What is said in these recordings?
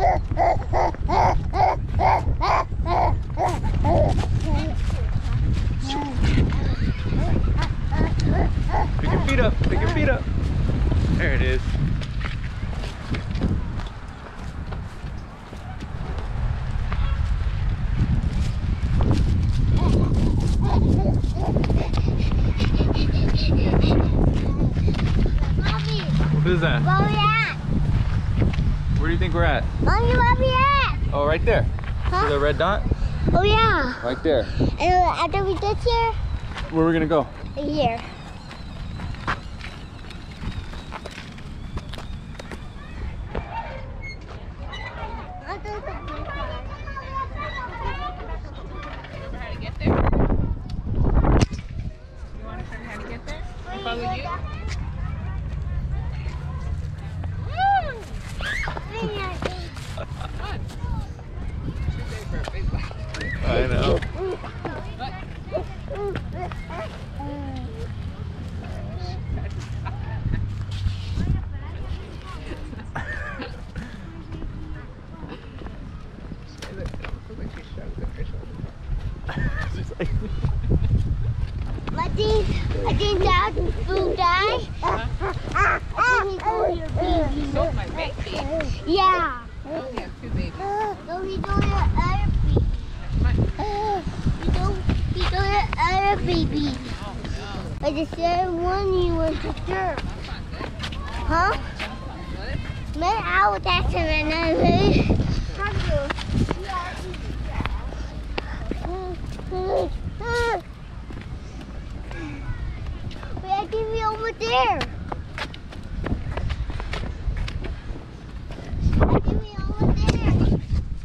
Pick your feet up, pick your feet up. There it is. What is that? Where we at? Where do you think we're at? Mommy, where we at? Oh, right there. Huh? See the red dot? Oh yeah. Right there. And after we get here, Where are we gonna go? here. Follow you? I know. I think Dad will die. I think he's going to baby. So my baby. Yeah. Oh, yeah, two babies. No, he's doing the other baby. He's doing the other baby. Oh, no. But the third one, he was the third. Huh? Man, I was asking another. But I give you over there. I give you over there.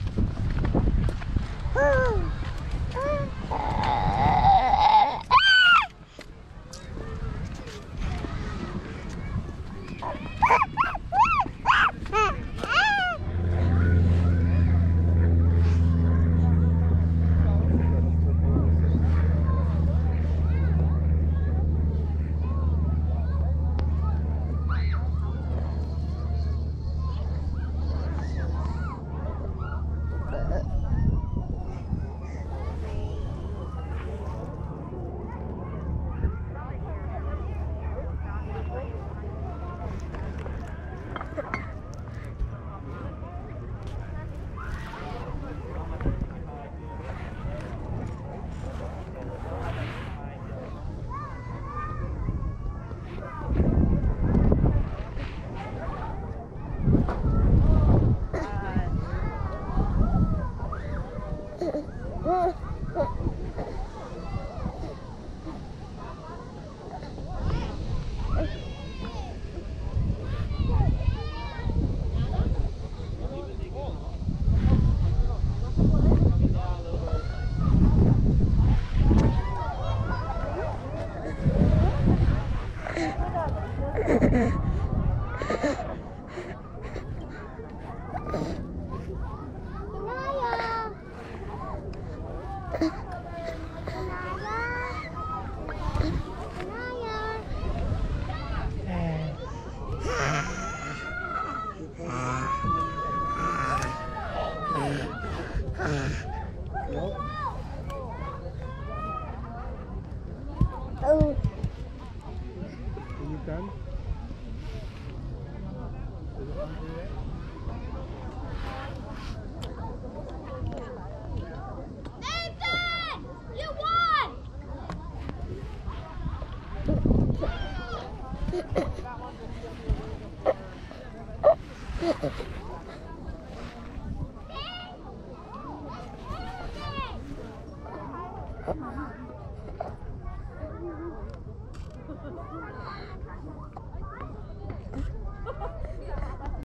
Oh. Are you done? Nathan! You won!